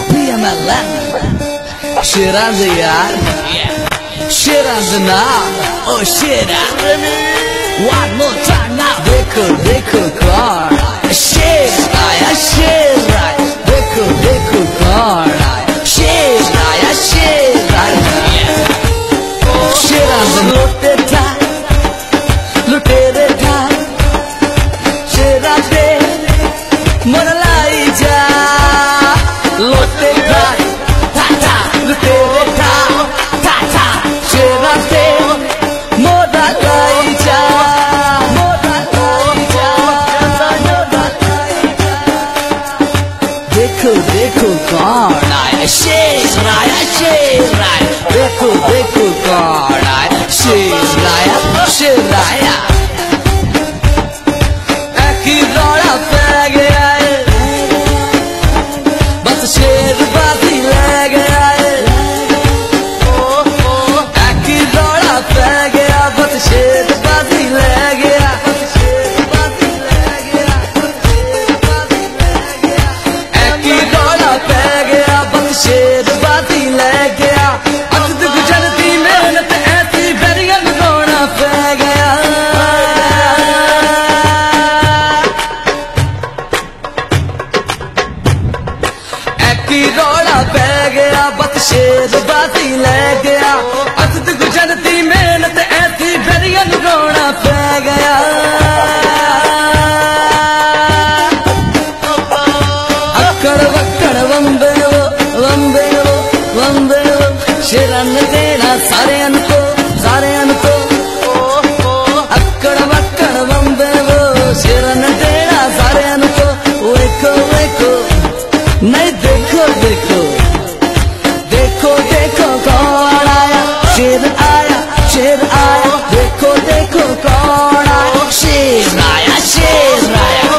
BMLN. Shit on the yard. Shit on the knob. Oh shit on. One more time now. देखो कौन shit आया shit आया. देखो कौन आया shit आया shit आया. Shit on the लुटे था लुटेरे था. Shit on the मरलाई जा. लुटे था था लुटेरे था था. Shit on the मरलाई जा. देखो कौन आया शेर आया शेर आया. देखो कौन आया शेर आया शेर आया. एक ही दौड़ा पै गया है बस शेरबाजी ले गया है. एक ही दौड़ा पै गया बस शेरबाजी ले गया. शेरबाजी ले गया. अकद गुजरती मेहनत ऐसी बैरियर लगाना पै गया. एक ही दौड़ा पै गया बस शेरबाजी ले गया. अकद गुजरती मेहनत ऐसी बैरियर लगाना पै गया. अक्कड़ वक्कड़ वंबे शेरन देना सारे को. अक्कड़ वक्कड़ वंबे वो शेरन देना सारे को. वेको नहीं देखो कौन आया शेर आया. देखो कौन आया शेर आया शेर आया.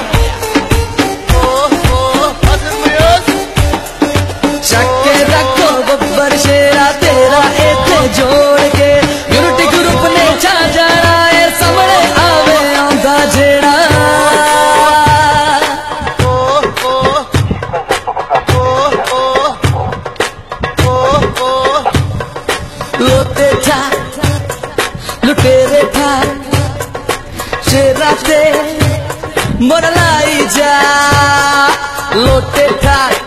चक्के रखो बब्बर शेरा तेरा इत्थे जोड़ के. यूनिटी ग्रुप ने जा जाना है सामने आवे आंदा जेड़ा. लोटे था लुटेरे था. शेरा ते मरलाई जा. लोटे था